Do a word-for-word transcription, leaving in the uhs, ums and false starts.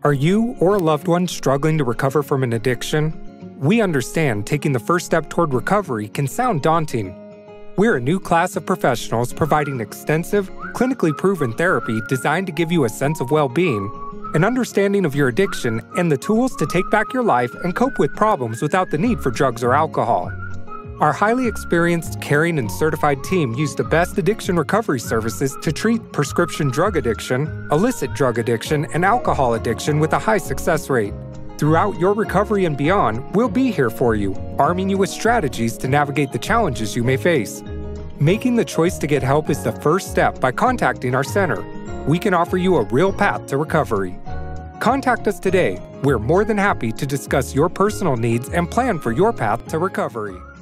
Are you or a loved one struggling to recover from an addiction? We understand taking the first step toward recovery can sound daunting. We're a new class of professionals providing extensive, clinically proven therapy designed to give you a sense of well-being, an understanding of your addiction, and the tools to take back your life and cope with problems without the need for drugs or alcohol. Our highly experienced, caring, and certified team use the best addiction recovery services to treat prescription drug addiction, illicit drug addiction, and alcohol addiction with a high success rate. Throughout your recovery and beyond, we'll be here for you, arming you with strategies to navigate the challenges you may face. Making the choice to get help is the first step by contacting our center. We can offer you a real path to recovery. Contact us today. We're more than happy to discuss your personal needs and plan for your path to recovery.